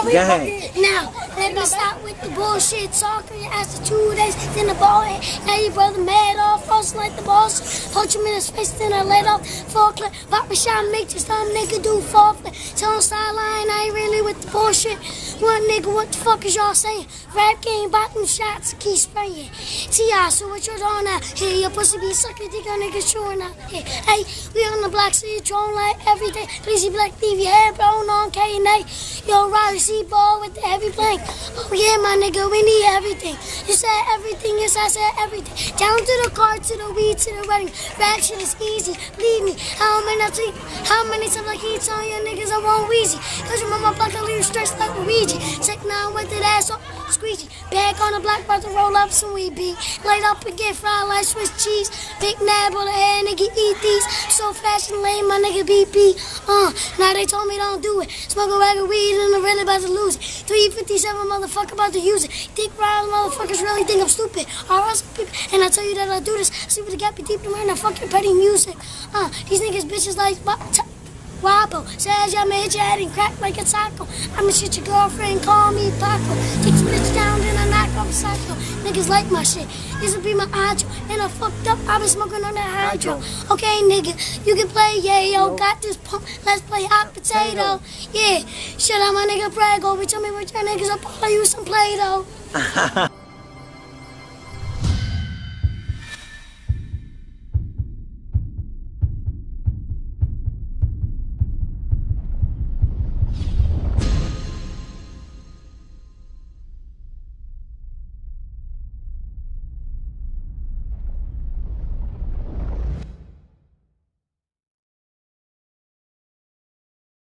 Go ahead. Now, let me stop with the bullshit talking. After 2 days, then the ball hit. Now your brother mad off, also like the boss. Punch him in his face, then I let off. Full clip, pop a shot, make this dumb nigga do fall flip. Tell him sideline, I ain't really with the bullshit. One nigga, what the fuck is y'all saying? Rap game, bottom shots, keep spraying. T.I., so what you're doing now? Hey, your pussy be sucking, think your niggas chewing out. Hey, we on the block, see you drone like every day. Please, black, leave your head blown on K&A. Yo, Riley C-ball with the heavy blank. Oh yeah, my nigga, we need everything. You said everything, yes, I said everything. Down to the car, to the weed, to the wedding. Rap shit is easy, believe me. How many times I keep telling you niggas I want Weezy? Cause you my block, I leave you stressed like Luigi. Check 9 with that ass on squeegee. Back on the block, about to roll up some weed beat. Light up and get fried like Swiss cheese. Big nab on the head, nigga, eat these. So fashion lame, my nigga BP. Now they told me don't do it. Smoke a bag of weed and I'm really about to lose it. 357 motherfucker about to use it. Dick ride motherfuckers really think I'm stupid. And I tell you that I do this. See what the gap be deep to learn that fucking petty music. These niggas bitches like Wobble. Says I'ma hit your head and crack like a taco. I'ma shit your girlfriend, call me Paco. Take this bitch down, then I knock off a psycho. Niggas like my shit. This'll be my outro. And I fucked up, I been smoking on that hydro. Okay, nigga, you can play, yeah, yo. Got this pump, let's play hot potato. Yeah, shut out my nigga Prego. Tell me what your niggas up, all you some Play-Doh.